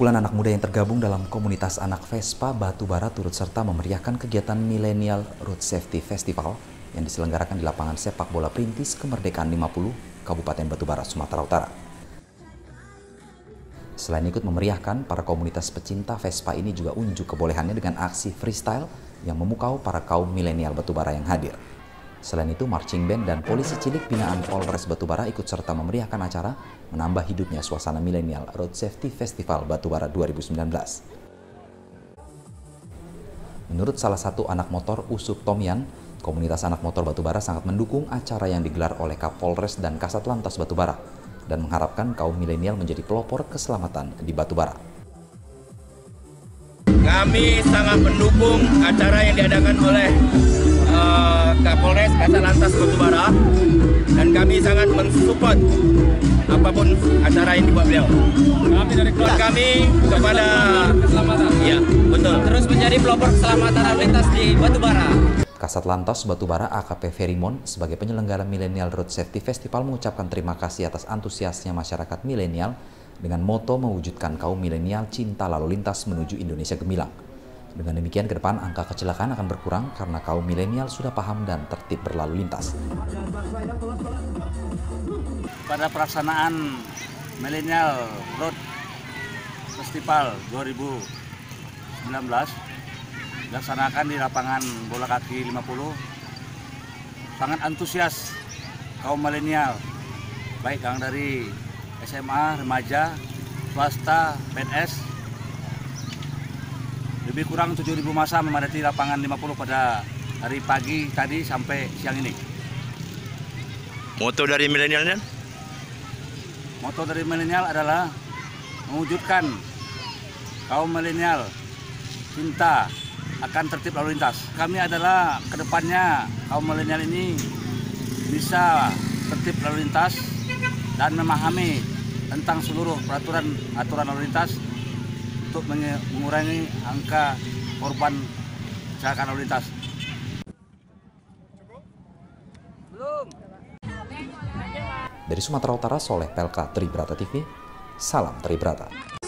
Sekumpulan anak muda yang tergabung dalam komunitas anak Vespa Batubara turut serta memeriahkan kegiatan Millennial Road Safety Festival yang diselenggarakan di lapangan sepak bola Perintis Kemerdekaan 50, Kabupaten Batubara, Sumatera Utara. Selain ikut memeriahkan, para komunitas pecinta Vespa ini juga unjuk kebolehannya dengan aksi freestyle yang memukau para kaum milenial Batubara yang hadir. Selain itu, marching band dan polisi cilik binaan Polres Batubara ikut serta memeriahkan acara, menambah hidupnya suasana Millennial Road Safety Festival Batubara 2019. Menurut salah satu anak motor, Usuk Tomyan, komunitas anak motor Batubara sangat mendukung acara yang digelar oleh Kapolres dan Kasat Lantas Batubara dan mengharapkan kaum milenial menjadi pelopor keselamatan di Batubara. Kami sangat mendukung acara yang diadakan oleh Kapolres Kasat Lantas Batubara, dan kami sangat mensupport apapun acara yang dibuat beliau. Kami kepada keselamatan. Ya, betul. Terus menjadi pelopor keselamatan lalu lintas di Batubara. Kasat Lantas Batubara AKP Ferimon sebagai penyelenggara Millennial Road Safety Festival mengucapkan terima kasih atas antusiasnya masyarakat milenial dengan moto mewujudkan kaum milenial cinta lalu lintas menuju Indonesia gemilang. Dengan demikian, ke depan angka kecelakaan akan berkurang karena kaum milenial sudah paham dan tertib berlalu lintas. Pada pelaksanaan Millennial Road Festival 2019 dilaksanakan di lapangan bola kaki 50, sangat antusias kaum milenial, baik yang dari SMA, remaja, swasta, PNS. Lebih kurang 7.000 massa memadati lapangan 50 pada hari pagi tadi sampai siang ini. Moto dari milenialnya? Moto dari milenial adalah mewujudkan kaum milenial cinta akan tertib lalu lintas. Kami adalah kedepannya kaum milenial ini bisa tertib lalu lintas dan memahami tentang seluruh aturan lalu lintas untuk mengurangi angka korban kecelakaan lalu lintas. Dari Sumatera Utara, Soleh Pelka, Tribrata TV, salam Tribrata.